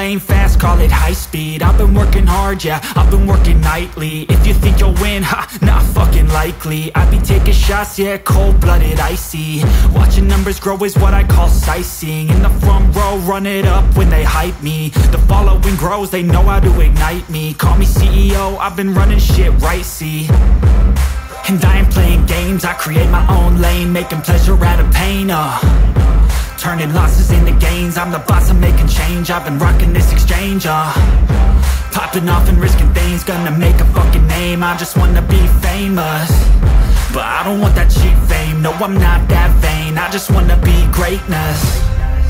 playing fast, call it high speed. I've been working hard, yeah, I've been working nightly. If you think you'll win, ha, not fucking likely. I be taking shots, yeah, cold-blooded, icy. Watching numbers grow is what I call sightseeing. In the front row, run it up when they hype me. The following grows, they know how to ignite me. Call me CEO, I've been running shit right, see. And I ain't playing games, I create my own lane, making pleasure out of pain, turning losses into gains. I'm the boss, I'm making change. I've been rocking this exchange, popping off and risking things. Gonna make a fucking name, I just wanna be famous. But I don't want that cheap fame, no I'm not that vain. I just wanna be greatness.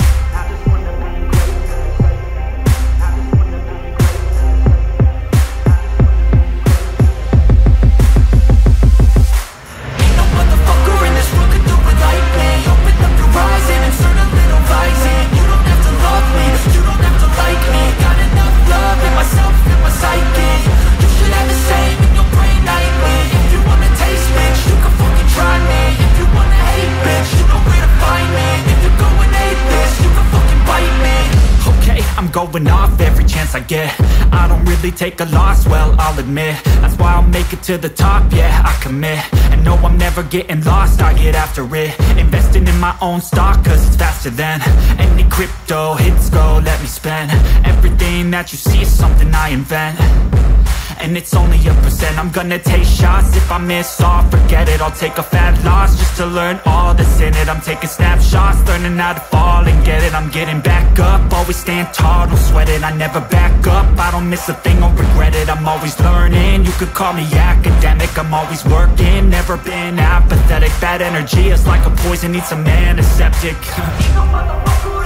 Going off every chance I get. I don't really take a loss, well, I'll admit. That's why I'll make it to the top, yeah, I commit. And no, I'm never getting lost, I get after it. Investing in my own stock, cause it's faster than any crypto hits go, let me spend. Everything that you see is something I invent. And it's only a percent. I'm gonna take shots. If I miss all, forget it. I'll take a fat loss just to learn all that's in it. I'm taking snapshots, learning how to fall and get it. I'm getting back up, always stand tall, don't sweat it. I never back up, I don't miss a thing, I'll regret it. I'm always learning, you could call me academic. I'm always working, never been apathetic. Bad energy is like a poison, needs some antiseptic.